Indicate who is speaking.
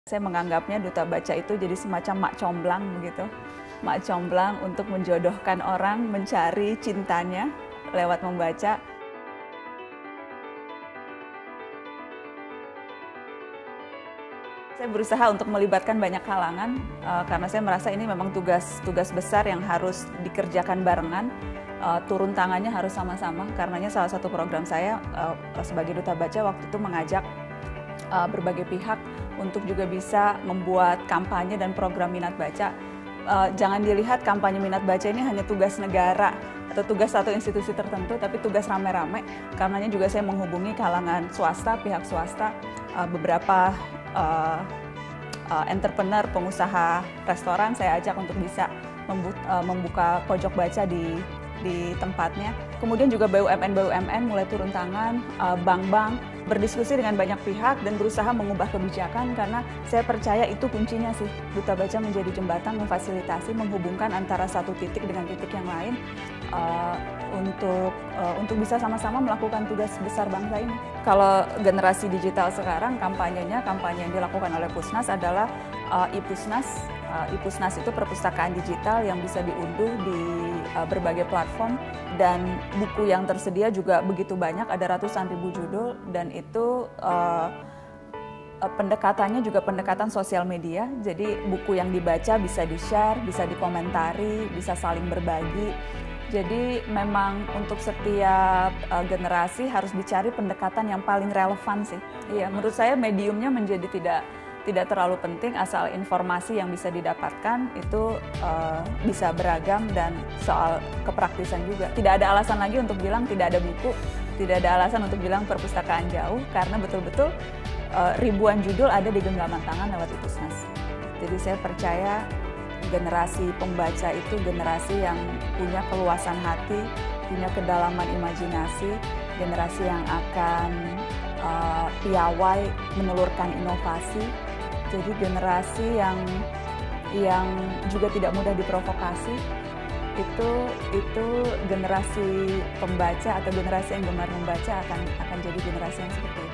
Speaker 1: Saya menganggapnya duta baca itu jadi semacam mak comblang begitu. Mak comblang untuk menjodohkan orang mencari cintanya lewat membaca. Saya berusaha untuk melibatkan banyak kalangan karena saya merasa ini memang tugas besar yang harus dikerjakan barengan. Turun tangannya harus sama-sama, karenanya salah satu program saya sebagai duta baca waktu itu mengajak berbagai pihak untuk juga bisa membuat kampanye dan program minat baca. Jangan dilihat kampanye minat baca ini hanya tugas negara atau tugas satu institusi tertentu, tapi tugas rame-rame. Karenanya juga saya menghubungi kalangan swasta, pihak swasta, beberapa entrepreneur, pengusaha restoran saya ajak untuk bisa membuka pojok baca di tempatnya. Kemudian juga BUMN mulai turun tangan, bank-bank berdiskusi dengan banyak pihak dan berusaha mengubah kebijakan karena saya percaya itu kuncinya sih. Duta baca menjadi jembatan memfasilitasi, menghubungkan antara satu titik dengan titik yang lain untuk bisa sama-sama melakukan tugas besar bangsa ini. Kalau generasi digital sekarang kampanye yang dilakukan oleh Pusnas adalah iPusnas. iPusnas itu perpustakaan digital yang bisa diunduh di berbagai platform dan buku yang tersedia juga begitu banyak, ada ratusan ribu judul dan itu pendekatannya juga pendekatan sosial media. Jadi buku yang dibaca bisa di-share, bisa dikomentari, bisa saling berbagi. Jadi memang untuk setiap generasi harus dicari pendekatan yang paling relevan sih. Iya, menurut saya mediumnya menjadi tidak terlalu penting asal informasi yang bisa didapatkan itu bisa beragam dan soal kepraktisan juga. Tidak ada alasan lagi untuk bilang tidak ada buku, tidak ada alasan untuk bilang perpustakaan jauh karena betul-betul ribuan judul ada di genggaman tangan lewat iPusnas. Jadi saya percaya generasi pembaca itu generasi yang punya keluasan hati, punya kedalaman imajinasi, generasi yang akan piawai menelurkan inovasi. Jadi generasi yang juga tidak mudah diprovokasi. Itu generasi pembaca atau generasi yang gemar membaca akan jadi generasi yang seperti itu.